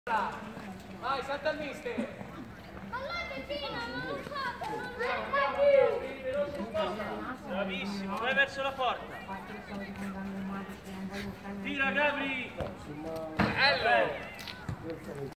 Vai, salta il mister! Bravissimo, vai verso la porta. Tira Gabri! Bello!